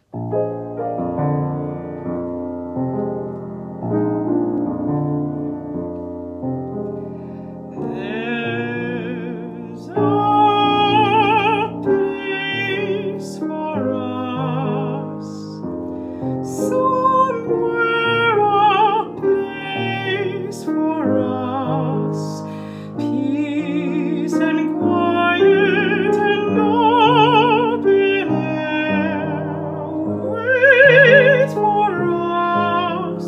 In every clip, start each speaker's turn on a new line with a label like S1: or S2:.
S1: There's a place for us, somewhere a place for us, peace and quiet and open air wait for us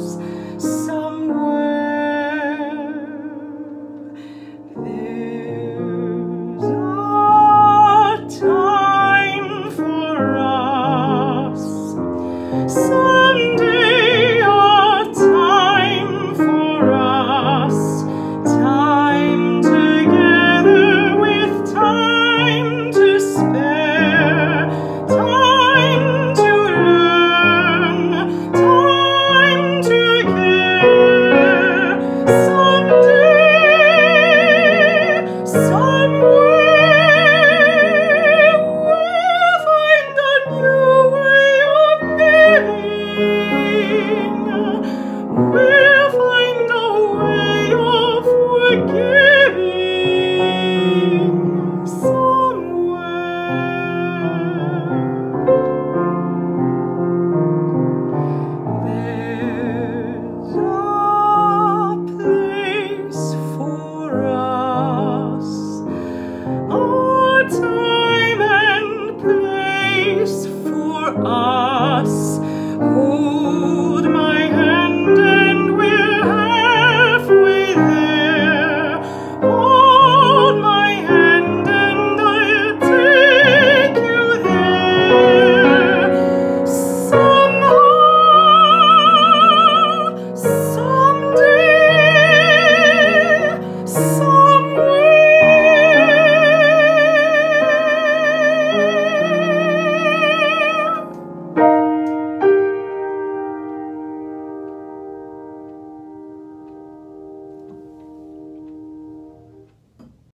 S1: somewhere. There's a time for us, someday a time for us, time together with time to spare, time to learn, time to care. Someday, somewhere, we'll find a new way of living. We'll find a way of forgiving somewhere. There's a place for us, a time and place for us.